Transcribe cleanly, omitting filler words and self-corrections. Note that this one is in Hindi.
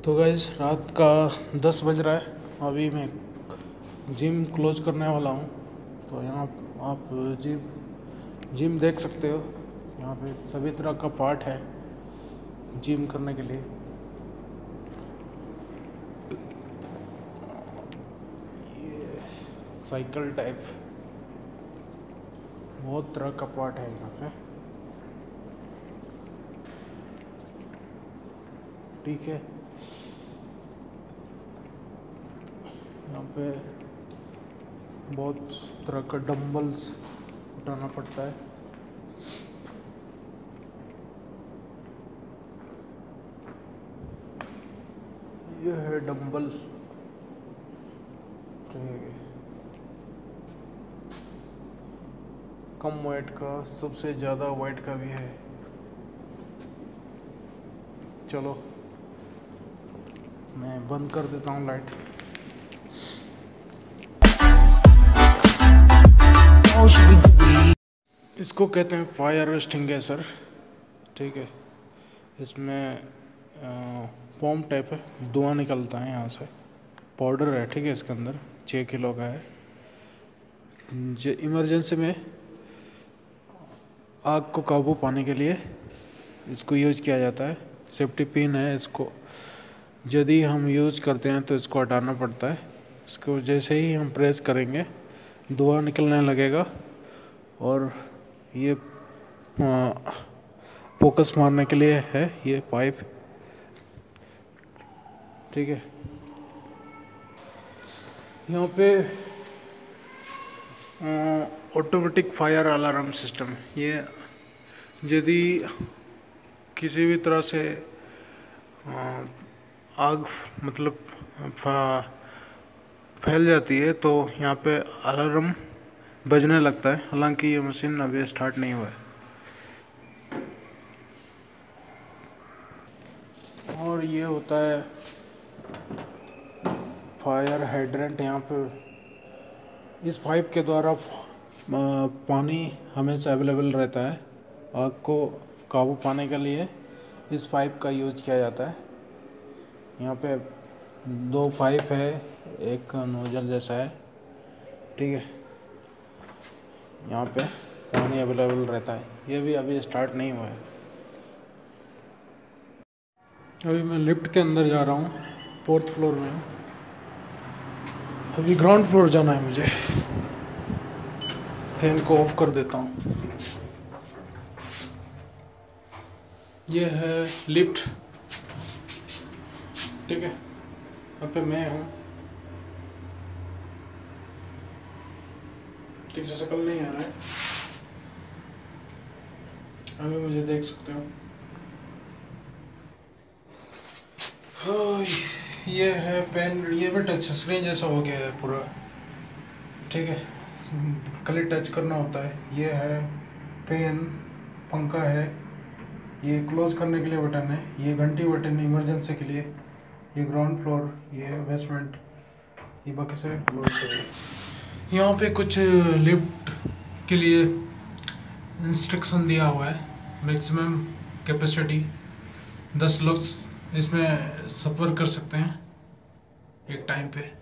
तो गाइस रात का 10 बज रहा है। अभी मैं जिम क्लोज करने वाला हूँ। तो यहाँ आप जिम देख सकते हो। यहाँ पे सभी तरह का पार्ट है जिम करने के लिए। ये साइकिल टाइप बहुत तरह का पार्ट है यहाँ पे। ठीक है, यहाँ पे बहुत तरह का डंबल्स उठाना पड़ता है। यह है डंबल। कम वेट का, सबसे ज़्यादा वेट का भी है। चलो मैं बंद कर देता हूँ लाइट। इसको कहते हैं फायर एक्सटिंग्विशर। ठीक है, इसमें फॉर्म टाइप है, धुआं निकलता है यहाँ से। पाउडर है, ठीक है, इसके अंदर 6 किलो का है। जो इमरजेंसी में आग को काबू पाने के लिए इसको यूज किया जाता है। सेफ्टी पिन है, इसको यदि हम यूज करते हैं तो इसको हटाना पड़ता है। इसको जैसे ही हम प्रेस करेंगे धुआं निकलने लगेगा और ये फोकस मारने के लिए है ये पाइप। ठीक है, यहाँ पे ऑटोमेटिक फायर अलार्म सिस्टम। ये यदि किसी भी तरह से आग मतलब फैल जाती है तो यहाँ पे अलार्म बजने लगता है। हालांकि ये मशीन अभी स्टार्ट नहीं हुआ है। और ये होता है फायर हाइड्रेंट। यहाँ पे इस पाइप के द्वारा पानी हमेशा अवेलेबल रहता है। आग को काबू पाने के लिए इस पाइप का यूज किया जाता है। यहाँ पे 2 पाइप है, एक नोजल जैसा है। ठीक है, यहाँ पे पानी अवेलेबल रहता है। ये भी अभी स्टार्ट नहीं हुआ है। अभी मैं लिफ्ट के अंदर जा रहा हूँ, 4th फ्लोर में हूँ। अभी ग्राउंड फ्लोर जाना है मुझे। फैन को ऑफ कर देता हूँ। ये है लिफ्ट। ठीक है, यहाँ पे मैं हूँ। ठीक से शक्ल नहीं आ रहा है, अभी मुझे देख सकते हो। हाँ, ये है पेन। ये भी टच स्क्रीन जैसा हो गया है पूरा। ठीक है, खाली टच करना होता है। ये है पेन, पंखा है, ये क्लोज करने के लिए बटन है, ये घंटी बटन है इमरजेंसी के लिए। ये ग्राउंड फ्लोर, ये बेसमेंट, ये बाकी से क्लोज है। यहाँ पे कुछ लिफ्ट के लिए इंस्ट्रक्शन दिया हुआ है। मैक्सिमम कैपेसिटी 10 लोग इसमें सफ़र कर सकते हैं एक टाइम पे।